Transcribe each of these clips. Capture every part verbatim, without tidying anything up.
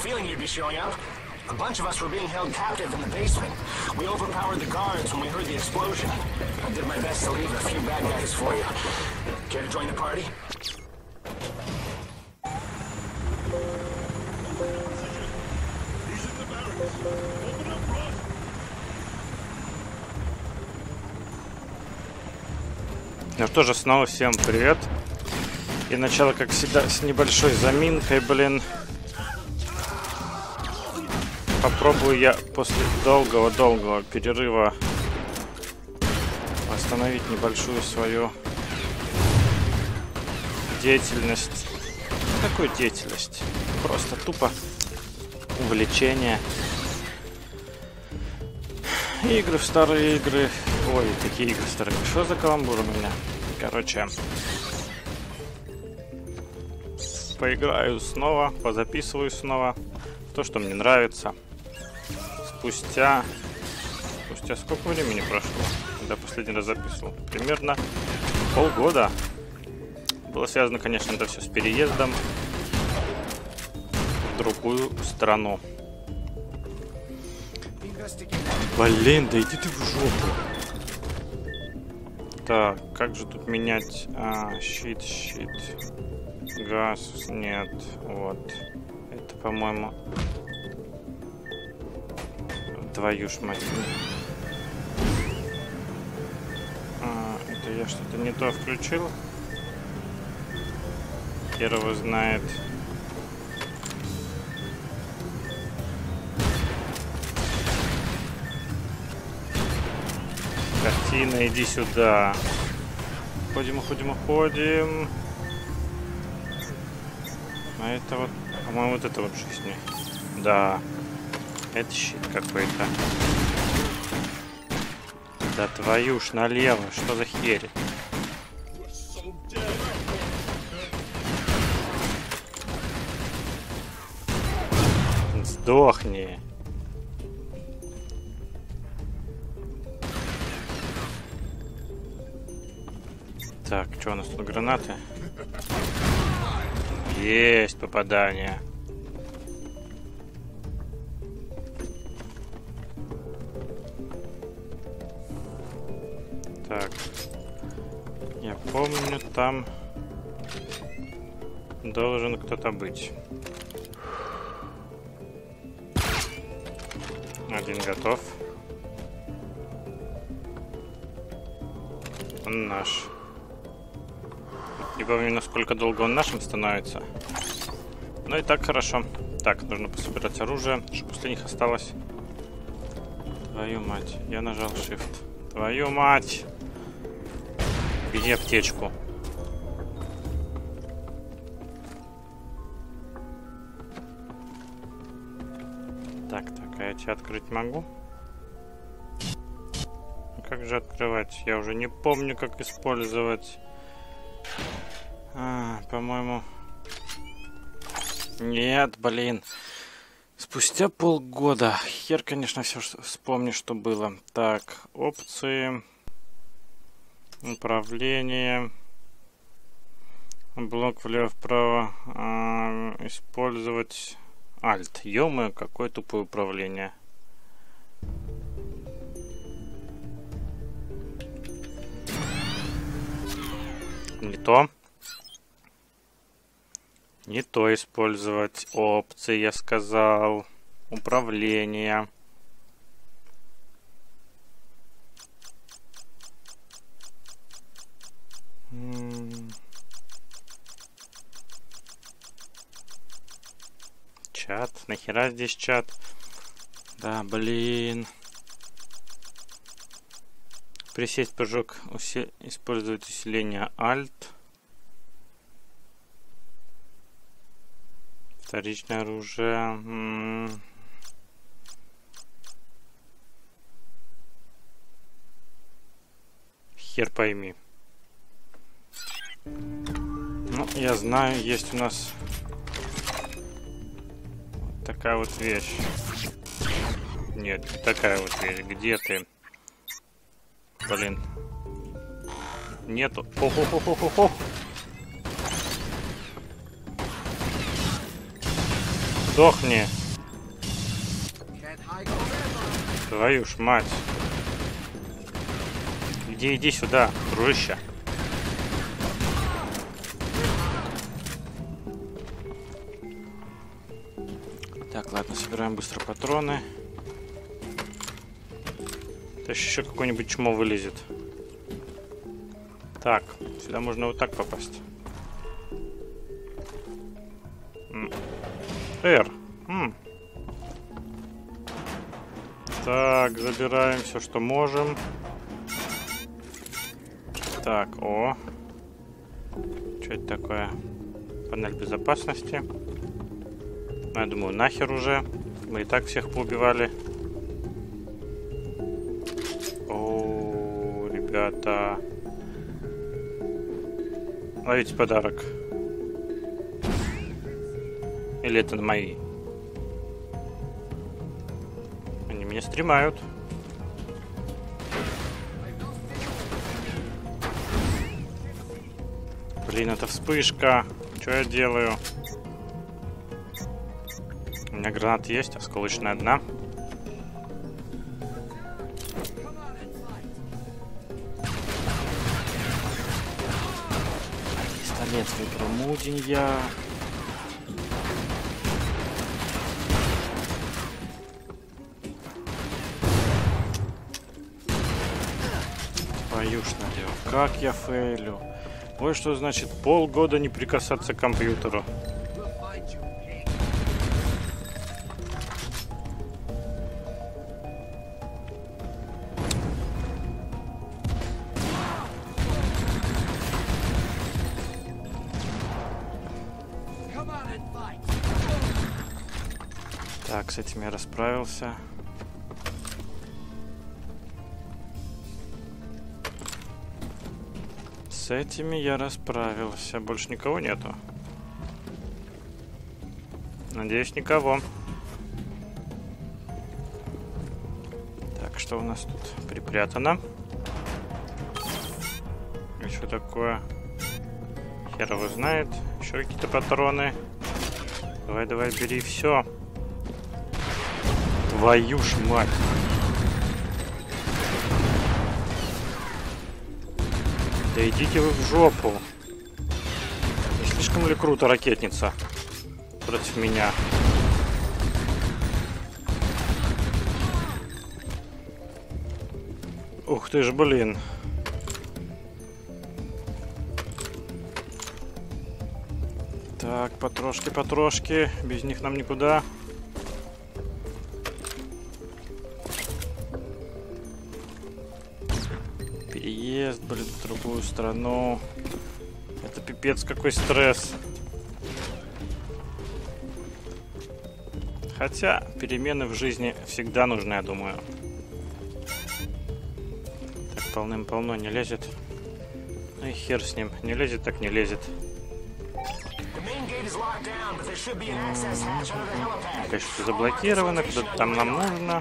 feeling you'd be showing up. A bunch of us were being held captive in the basement. We overpowered the guards when we heard the explosion. I did my best to leave a few bad guys for you. Care to join the party? Ну тоже снова всем привет. И начало, как всегда, с небольшой заминкой, блин. Попробую я после долгого-долгого перерыва восстановить небольшую свою деятельность. Какую деятельность? Просто тупо увлечение. Игры в старые игры. Ой, такие игры старые. Что за каламбур у меня? Короче, поиграю снова, позаписываю снова то, что мне нравится. Спустя... Спустя сколько времени прошло, когда последний раз записывал? Примерно полгода. Было связано, конечно, это все с переездом в другую страну. Блин, да иди ты в жопу. Так, как же тут менять? А, щит, щит. Газ, нет. Вот. Это, по-моему... Твою ж мать. А, это я что-то не то включил. Хер его знает. Картина, иди сюда. Ходим, ходим, ходим. А это вот, по-моему, вот это вот жизнь. Да. Это щит какой-то. Да твою ж налево, что за херь? Сдохни. Так, что у нас тут, гранаты? Есть попадание. Так, я помню, там должен кто-то быть. Один готов. Он наш. Не помню, насколько долго он нашим становится. Но и так хорошо. Так, нужно пособирать оружие, что после них осталось. Твою мать, я нажал Shift. Твою мать! Бери аптечку. Так, так, а я тебя открыть могу? Как же открывать? Я уже не помню, как использовать. А, по-моему... Нет, блин. Спустя полгода. Хер, конечно, все вспомни, что было. Так, опции. Управление. Блок влево-вправо. А, использовать Alt. Ё-моё, какое тупое управление. Не то. Не то использовать опции, я сказал. Управление. М-м. Чат. Нахера здесь чат? Да, блин. Присесть, прыжок, уси... использовать усиление Alt. Вторичное оружие. М-м. Хер пойми. Ну, я знаю, есть у нас вот такая вот вещь. Нет, не такая вот вещь. Где ты? Блин. Нету. Хо-хо-хо-хо-хо. Сдохни. Твою ж мать. Иди, иди сюда, дружище. Так, ладно, собираем быстро патроны. То есть еще какой-нибудь чмо вылезет. Так, сюда можно вот так попасть. Р. М. Так, забираем все, что можем. Так, о. Что это такое? Панель безопасности. Ну, я думаю, нахер уже. Мы и так всех поубивали. О, ребята. Ловите подарок. Или это мои? Они меня стримают. Блин, это вспышка. Что я делаю? У меня гранат есть, осколочная одна. Пистолет выбрал муденья. Твою ж налево. Как я фейлю. Вот что значит полгода не прикасаться к компьютеру. Так, с этим я расправился. С этими я расправился. Больше никого нету. Надеюсь, никого. Так, что у нас тут припрятано? И что такое? Хер его знает. Еще какие-то патроны. Давай, давай, бери все. Твою ж мать. Да идите вы в жопу. Не слишком ли круто ракетница против меня? Ух ты ж, блин. Так, потрошки, потрошки. Без них нам никуда. Переезд, блин, в другую страну. Это пипец какой стресс. Хотя перемены в жизни всегда нужны, я думаю. Так, полным-полно не лезет. Ну и хер с ним. Не лезет, так не лезет. Конечно, заблокировано, куда-то там нам нужно.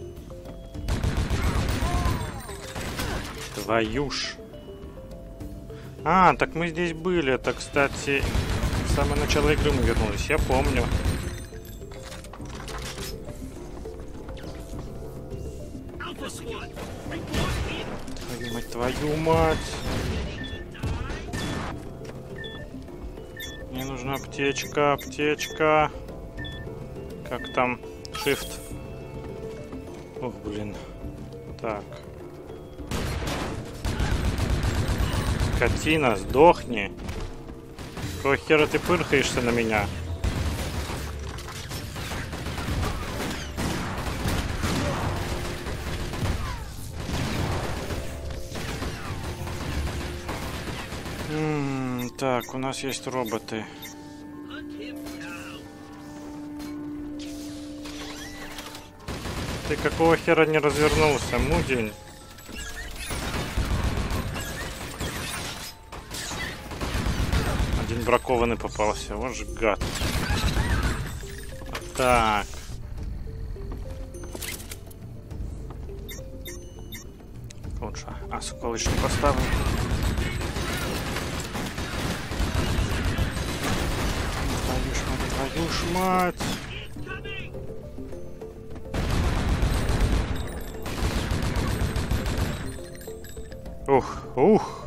Твою ж. А, так мы здесь были. Это, кстати, в самое начало игры мы вернулись. Я помню. Твою мать, твою мать. Мне нужна аптечка, аптечка. Как там? Shift. Ох, блин. Так. Скотина, сдохни. Какого хера ты пырхаешься на меня? М-м, так, у нас есть роботы. Ты какого хера не развернулся, мудень? Один бракованный попался, вот же гад. Вот так. Лучше осколочный поставим. Твою ж мать, твою ж мать. Ух, ух.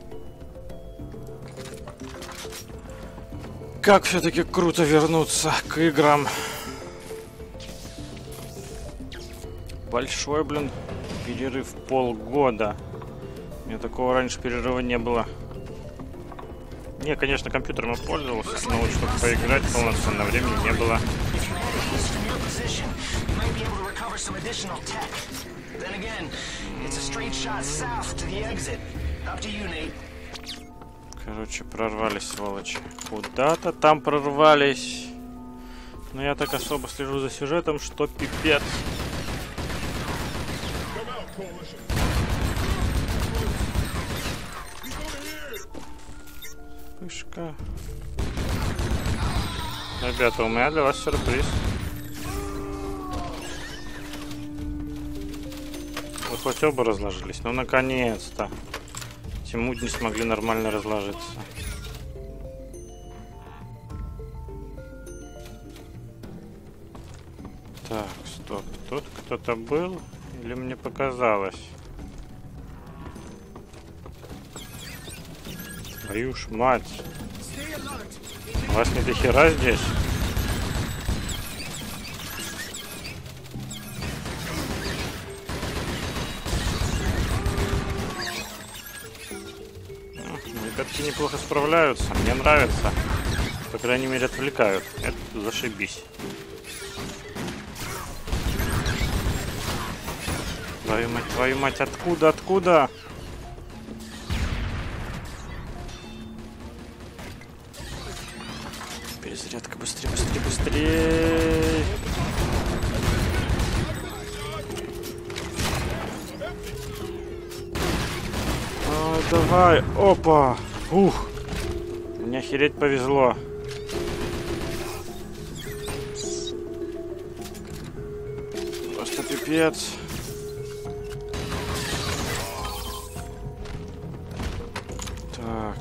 Как все-таки круто вернуться к играм. Большой, блин, перерыв полгода. У меня такого раньше перерыва не было. Не, конечно, компьютером я пользовался, но вот чтобы поиграть полноценно, времени не было. Короче, прорвались, сволочи. Куда-то там прорвались. Но я так особо слежу за сюжетом, что пипец. Вспышка. Ребята, у меня для вас сюрприз. Вы хоть оба разложились? Ну, наконец-то. Тимуд не смогли нормально разложиться. Так, стоп. Тут кто-то был? Или мне показалось? Твою ж мать. У вас не до хера здесь? Ребятки неплохо справляются, мне нравится. По крайней мере, отвлекают. Это зашибись. Твою мать, твою мать, откуда, откуда? Перезарядка, быстрее, быстрее, быстрее. А, давай, опа. Ух, мне охереть повезло. Просто пипец. Так.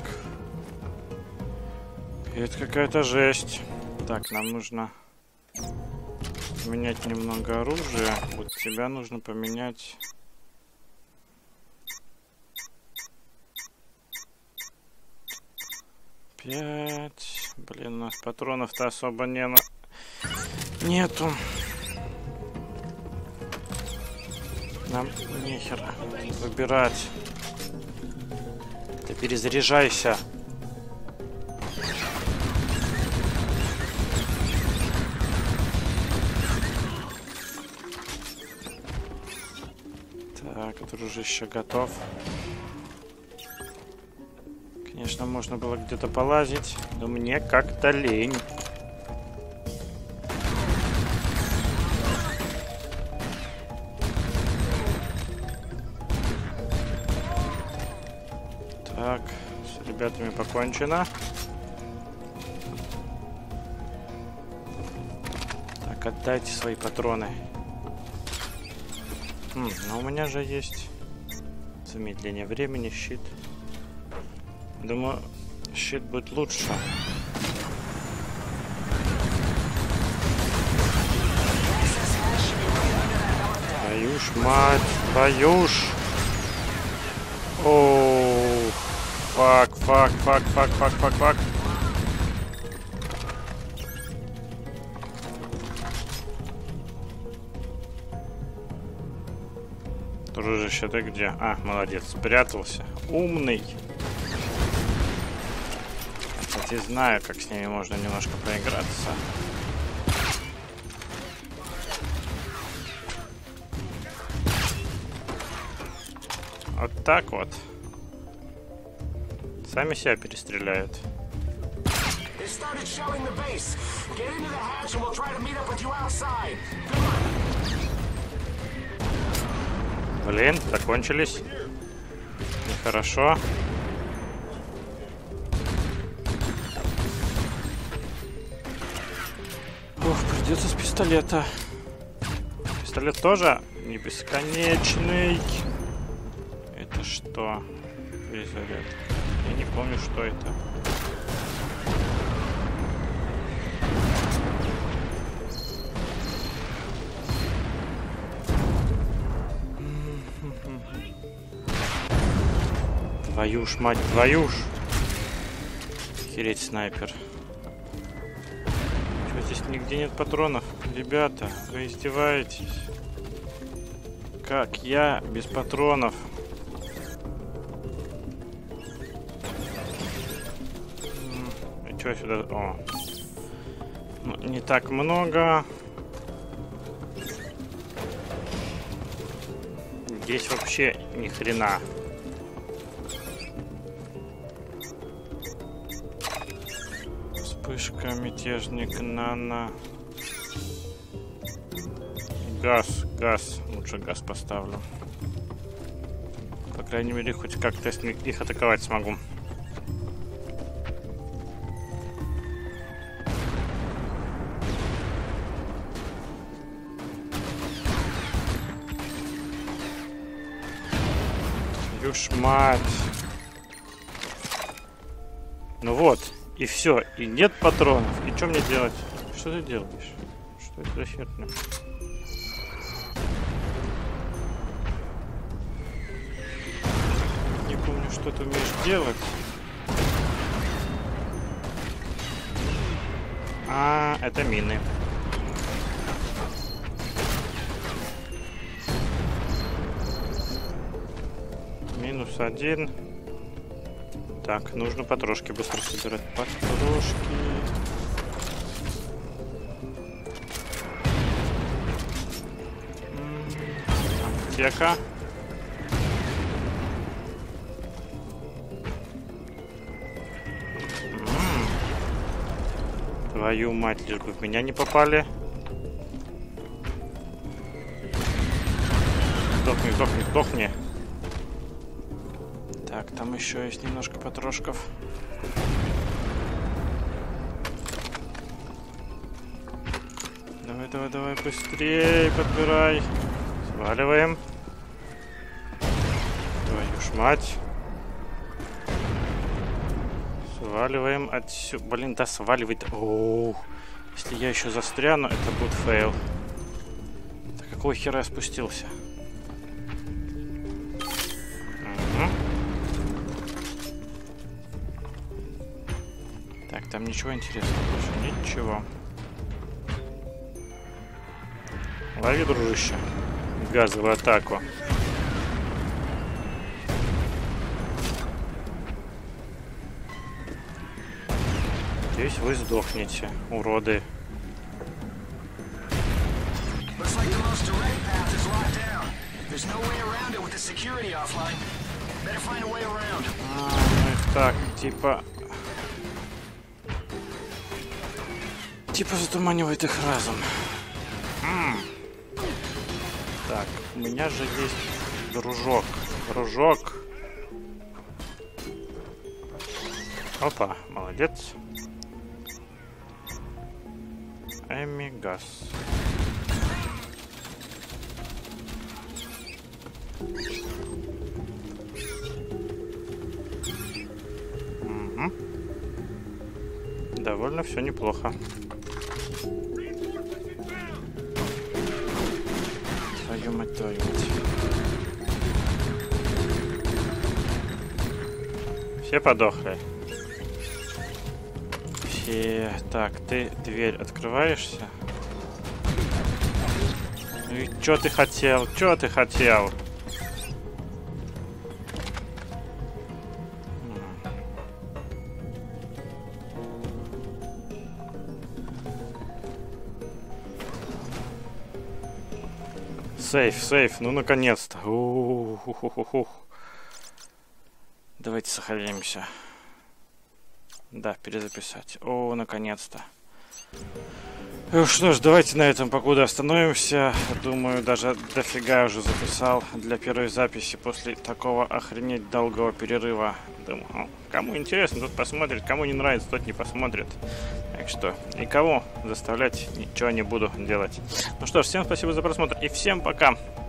Это какая-то жесть. Так, нам нужно поменять немного оружия. Вот тебя нужно поменять. Пять. Блин, у нас патронов-то особо не на... нету. Нам нехер выбирать. Ты перезаряжайся. Так, дружище готов. Конечно, можно было где-то полазить, но мне как-то лень. Так, с ребятами покончено. Так, отдайте свои патроны. Хм, но у меня же есть замедление времени, щит. Думаю, щит будет лучше. Твою ж мать, твою ж. Оу, фак, фак, фак, фак, фак, фак, фак. Дружище, ты где? А, молодец, спрятался. Умный. Кстати, знаю, как с ними можно немножко поиграться. Вот так вот. Сами себя перестреляют. Блин, закончились. Нехорошо. Ох, придется с пистолета. Пистолет тоже не бесконечный. Это что? Перезарядка. Я не помню, что это. Твою ж мать, твою ж. Охереть, снайпер. Чё, здесь нигде нет патронов? Ребята, вы издеваетесь? Как я без патронов? И чё сюда? О. Ну, не так много. Здесь вообще ни хрена. Вспышка, мятежник, нано. Газ, газ. Лучше газ поставлю. По крайней мере, хоть как-то их атаковать смогу. Юж мать. Ну вот, и все, и нет патронов. И что мне делать? Что ты делаешь? Что это за херня? Не помню, что ты умеешь делать. А, это мины. Минус один. Так, нужно потрошки быстро собирать. Потрошки. Аптека. М-м. Твою мать, лишь бы в меня не попали. Сдохни, сдохни, сдохни. Так, там еще есть немножко потрошков. Давай, давай, давай, быстрее подбирай. Сваливаем. Твою ж мать. Сваливаем отсюда. Блин, да сваливает. Оу. Если я еще застряну, это будет фейл. Да какого хера я спустился? Там ничего интересного больше. Ничего. Лови, дружище. Газовую атаку. Здесь вы сдохнете, уроды. А, ну так, типа... Типа затуманивает их разум. М-м. Так, у меня же есть дружок. Дружок. Опа, молодец. Эми газ. Угу. Довольно все неплохо. Твою мать, твою мать. Все подохли. Все. Так, ты дверь открываешься? Ну и чё ты хотел? Чё ты хотел? Сейф, сейф, ну наконец-то. У-ху-ху-ху-ху. Давайте сохранимся. Да, перезаписать. О, наконец-то. Что ж, давайте на этом покуда остановимся. Думаю, даже дофига уже записал для первой записи после такого охренеть долгого перерыва. Думаю, ну, кому интересно, тот посмотрит. Кому не нравится, тот не посмотрит. Так что, никого заставлять ничего не буду делать. Ну что ж, всем спасибо за просмотр и всем пока.